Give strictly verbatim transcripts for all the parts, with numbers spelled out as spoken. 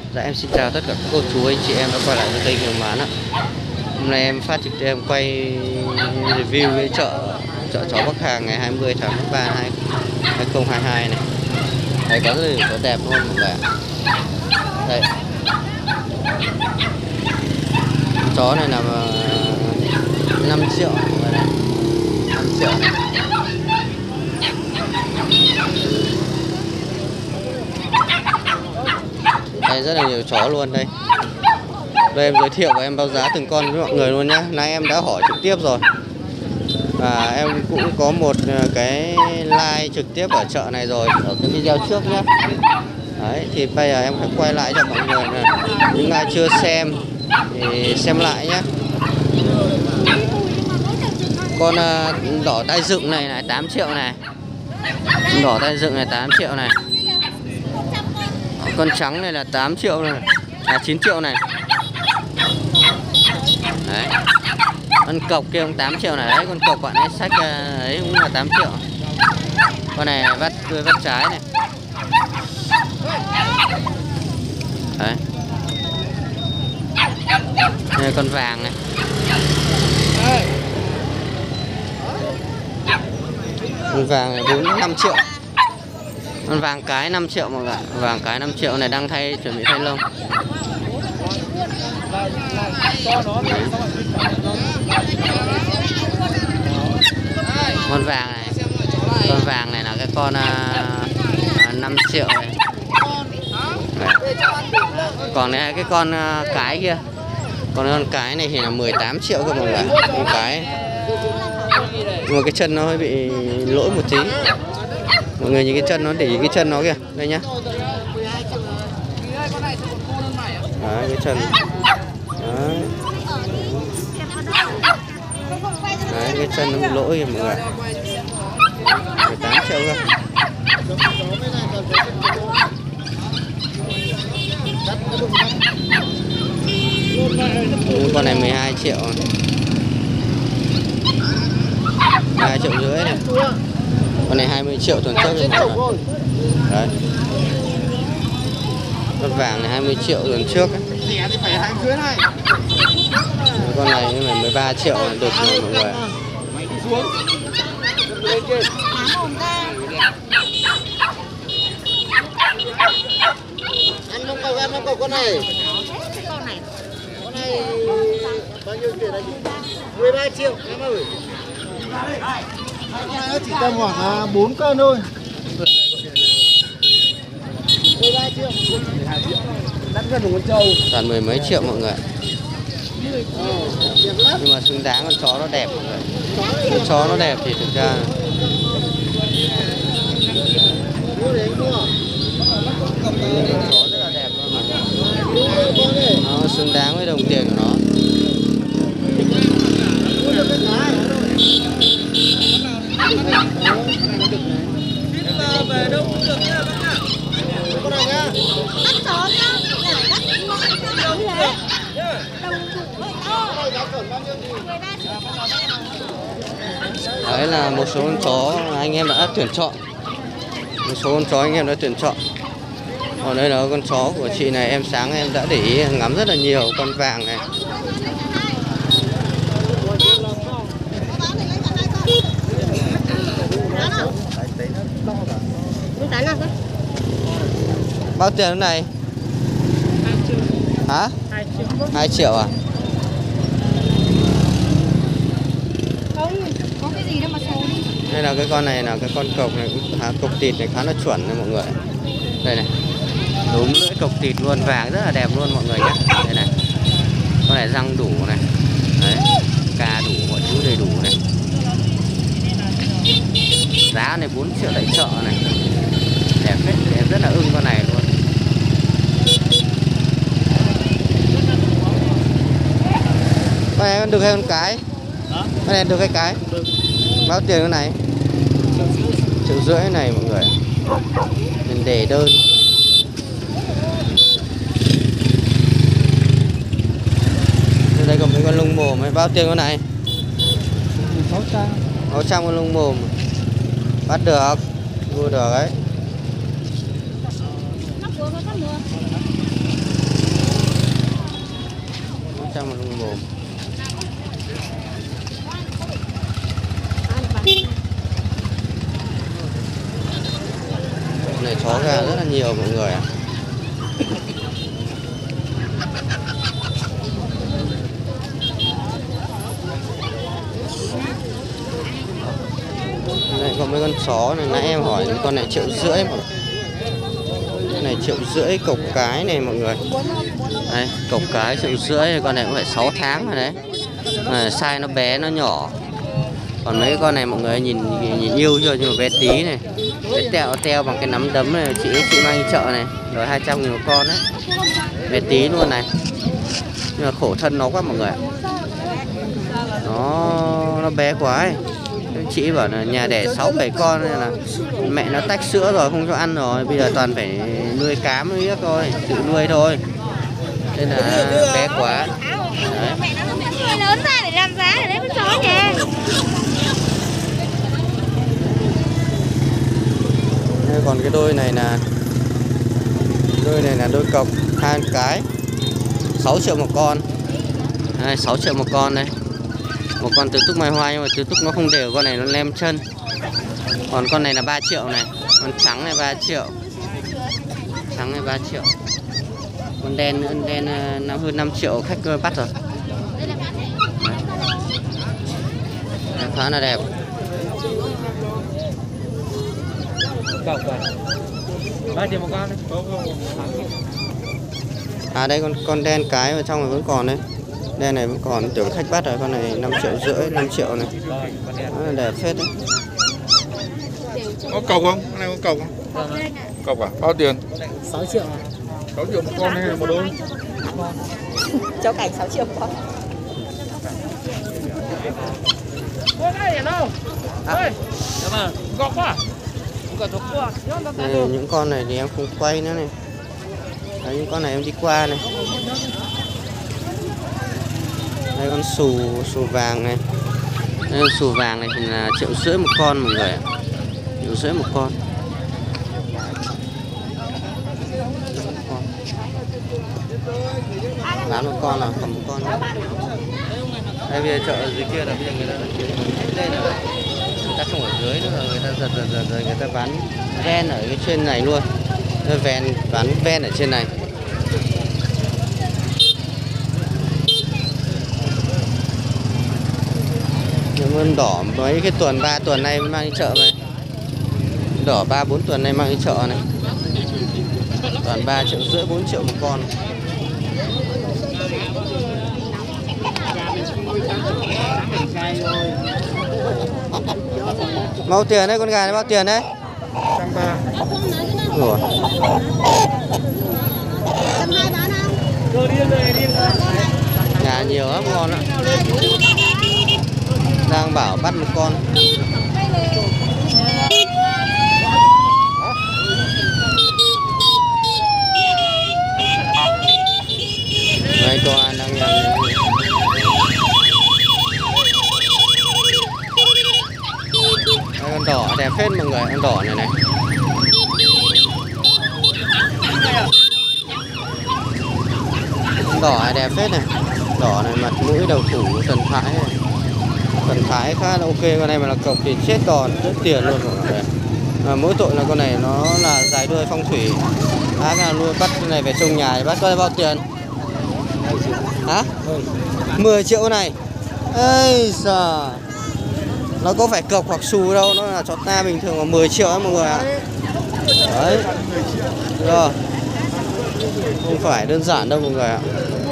Dạ em xin chào tất cả các cô chú anh chị em đã quay lại với kênh Hiếu Mán ạ. Hôm nay em phát trực tiếp em quay review cái chợ chợ chó Bắc Hàng ngày hai mươi tháng ba năm hai không hai hai này. Đây có rất nhiều chó đẹp luôn mọi người ạ. Đây. Chó này là năm triệu mọi người này. năm triệu này. Đây rất là nhiều chó luôn đây. Đây em giới thiệu và em báo giá từng con với mọi người luôn nhé. Nãy em đã hỏi trực tiếp rồi. Và em cũng có một cái like trực tiếp ở chợ này rồi, ở cái video trước nhé. Đấy, thì bây giờ em sẽ quay lại cho mọi người này. Những ai chưa xem thì xem lại nhé. Con đỏ tai dựng này này tám triệu này. Con đỏ tai dựng này tám triệu này. Con trắng này là tám triệu này. À chín triệu này. Đấy. Con cọc kia cũng tám triệu này. Đấy, con cọc bạn ấy sách ấy cũng là tám triệu. Con này vắt đuôi vắt trái này. Đấy. Đây con vàng này. Con vàng này bốn năm triệu. Con vàng cái năm triệu mọi người ạ. Vàng cái năm triệu này đang thay chuẩn bị thay lông. Con vàng này. Con vàng này là cái con uh, năm triệu này. Đấy. Còn này cái con uh, cái kia. Còn con cái này thì là mười tám triệu cơ mọi người ạ. Con cái. Nhưng mà cái chân nó hơi bị lỗi một tí. Mọi người nhìn cái chân nó, để ý cái chân nó kìa. Đây nhá. Đấy, cái chân. Đấy. Đấy, cái chân nó bị lỗi kìa mọi người. mười tám triệu cơ. Con này mười hai triệu. mười hai triệu rưỡi này. Con này hai mươi triệu tuần trước rồi. Đấy. Con vàng này hai mươi triệu tuần trước ấy. Con này nhưng mà mười ba triệu được rồi mọi người. Ăn không cầu, ăn không cầu con này. Con này bao nhiêu tiền đấy? mười ba triệu em ơi. Con này chỉ tầm khoảng bốn cân thôi. mười ba triệu. Đắt gần một con trâu. Toàn mười mấy triệu mọi người. Nhưng mà xứng đáng, con chó nó đẹp mọi người. Con chó nó đẹp thì thực ra con chó rất là đẹp luôn mà. Nó xứng đáng với đồng tiền của nó. Về đâu cũng được nha bác ạ. Con này nhá. Bắt chó nhá. Để bắt chó như thế. Đồng thủ hơi to. Đấy là một số con chó anh em đã tuyển chọn. Một số con chó anh em đã tuyển chọn. Còn đây là con chó của chị này, em sáng em đã để ý ngắm rất là nhiều. Con vàng này. Bao tiền cái này? Hả? hai triệu à? Không, có cái gì đâu mà số đi. Đây là cái con này là cái con cộc này cũng khá, cộc thịt này khá là chuẩn này mọi người. Đây này. Đúng lưỡi cộc thịt luôn, vàng rất là đẹp luôn mọi người nhé. Đây này. Con này răng đủ này. Đấy. Cà đủ, mọi thứ đầy đủ này. Giá này bốn triệu tại chợ này. Đẹp hết, em rất là ưng con này luôn. Con này được hay con cái? Hả? Con này được hay cái? Được. Bao tiền cái này? Triệu rưỡi này mọi người. Mình để đơn. Đây còn mấy con lông mồm ấy. Bao tiền con này? sáu trăm. sáu trăm con lông mồm. Bắt được. Mua được đấy. trăm một lông mồm. Này chó gà rất là nhiều mọi người ạ. Đây có mấy con chó này, nãy em hỏi con này triệu rưỡi mọi người. Cái này triệu rưỡi cộc cái này mọi người. Đây, cộc cái triệu rưỡi, con này cũng phải sáu tháng rồi đấy. À, size nó bé nó nhỏ. Còn mấy con này mọi người nhìn nhìn yêu chưa, nhưng mà bé tí này. Cái teo teo bằng cái nắm đấm này, chị chị mang đi chợ này, rồi hai trăm nghìn một con đấy. Bé tí luôn này. Nhưng mà khổ thân nó quá mọi người. Nó nó bé quá ấy. Chị bảo là nhà đẻ sáu bảy con nên là mẹ nó tách sữa rồi không cho ăn rồi, bây giờ toàn phải nuôi cám nuôi yếc thôi, tự nuôi thôi. Nên là bé quá. Đấy. Nuôi lớn ra để làm giá để lấy con chó nhà. Đây, còn cái đôi này là đôi này là đôi cọc hai cái, sáu triệu một con. Đây, sáu triệu một con đây. Một con tứ túc mai hoa nhưng mà tứ túc nó không đều, con này nó lem chân. Còn con này là ba triệu này, con trắng này ba triệu. Trắng này ba triệu. Con đen nữa, đen năm hơn năm triệu khách bắt rồi. Đấy, khá là đẹp. ba triệu một con đấy. À đây con con đen cái ở trong này vẫn còn đấy. Đen này vẫn còn, tưởng khách bắt rồi, con này năm triệu rưỡi, năm triệu này. Đó là đẹp phết đấy. Có cọc không? Cái này có cọc không? Cọc à? Bao tiền? sáu triệu à? sáu triệu một con hay một đôi? Cho cảnh sáu triệu một con. Đây, những con này thì em không quay nữa này. Đấy, những con này em đi qua này. Đây con xù xù vàng này. Đây, xù vàng này thì là triệu rưỡi một con mọi người ạ. Triệu rưỡi một con. Bán một con là cầm một con. Đây bây giờ chợ ở dưới kia là bây giờ người ta đây là người ta không ở dưới nữa, người ta giật giật giật rồi người ta bán ven ở cái trên này luôn. Rồi ven bán ven ở trên này. Những con đỏ mấy cái tuần ba tuần nay mang đi chợ này. Đỏ ba bốn tuần nay mang đi chợ này. Toàn ba triệu rưỡi bốn triệu một con. Bao tiền đấy, con gà này bao tiền đấy? Trăm ba. Ủa. Gà nhiều lắm ngon lắm. Đang bảo bắt một con. Đây cho ăn đang nhầm. Đây, con đỏ đẹp phết mọi người, con đỏ này này. Con đỏ này đẹp phết này. Đỏ này mặt mũi đầu thủ thần thái này. Thần thái khá là ok, con này mà là cọc thì chết đòn, rất tiền luôn mọi người. À, mỗi tội là con này nó là dài đuôi phong thủy. Bác là luôn bắt con này về trong nhà thì bắt con này bao tiền? Hả? mười triệu này. Ây giời. Nó có phải cọc hoặc xù đâu, nó là chó ta bình thường mà mười triệu ấy mọi người ạ. Đấy. Rồi. Không phải đơn giản đâu mọi người ạ.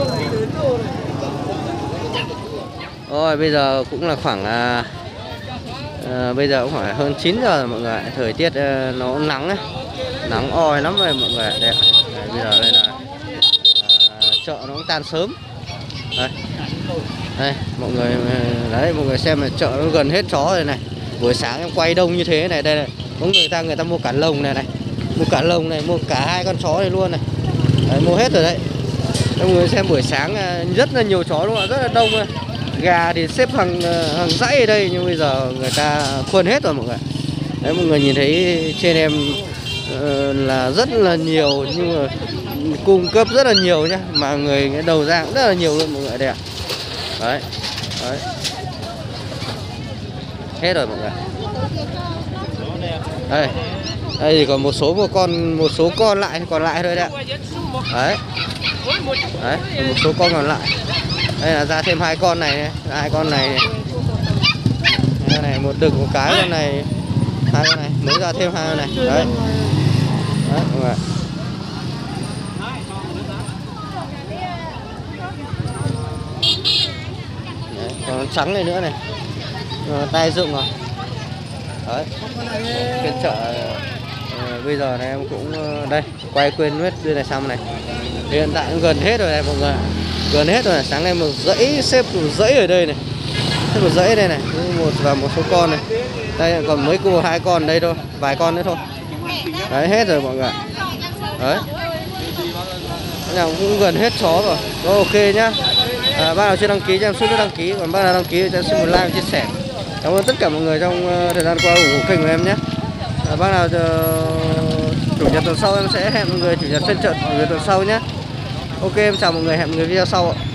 Rồi bây giờ cũng là khoảng à, à, bây giờ cũng khoảng hơn chín giờ rồi mọi người ạ. Thời tiết à, nó nắng ấy. Nắng oi lắm rồi mọi người ạ. Đây, đây, bây giờ đây là à, chợ nó cũng tan sớm. Đây. Đây mọi người, đấy mọi người xem là chợ nó gần hết chó rồi này. Buổi sáng em quay đông như thế này, đây này. Có người ta người ta mua cả lồng này này. Mua cả lồng này, mua cả hai con chó này luôn này. Đấy, mua hết rồi đấy. Mọi người xem buổi sáng rất là nhiều chó luôn ạ, rất là đông. Gà thì xếp hàng hàng dãy ở đây nhưng bây giờ người ta khuân hết rồi mọi người. Đấy mọi người nhìn thấy trên em uh, là rất là nhiều, nhưng mà cung cấp rất là nhiều nhá, mà người cái đầu ra cũng rất là nhiều luôn mọi người đây ạ. Đấy. Đấy. Hết rồi mọi người. Đây. Đây thì còn một số một con một số con lại còn lại thôi đấy ạ. Đấy. Đấy, một số con còn lại. Đây là ra thêm hai con này, này. Hai con này, này. Đây này, một đực một cái con này, hai con này mới ra thêm hai con này. Đấy. Đấy mọi người. Đấy, còn trắng này nữa này. À, tay rụng rồi. Đấy. Phiên chợ à, bây giờ này em cũng đây quay quên hết đưa này xong này. Hiện tại cũng gần hết rồi này mọi người. Gần hết rồi này. Sáng nay một dãy xếp một dãy ở đây này. Xếp một dãy đây này, một và một số con này. Đây còn mới cô hai con đây thôi, vài con nữa thôi. Đấy hết rồi mọi người. Đấy. Nào cũng gần hết chó rồi. Rồi ok nhá. À, bác nào chưa đăng ký cho em xin đăng ký, còn bác nào đăng ký cho em xin một like và chia sẻ. Cảm ơn tất cả mọi người trong uh, thời gian qua ủng hộ kênh của em nhé. À, bác nào uh, chủ nhật tuần sau em sẽ hẹn mọi người chủ nhật phiên chợ chủ nhật tuần sau nhé. Ok em chào mọi người, hẹn mọi người video sau ạ.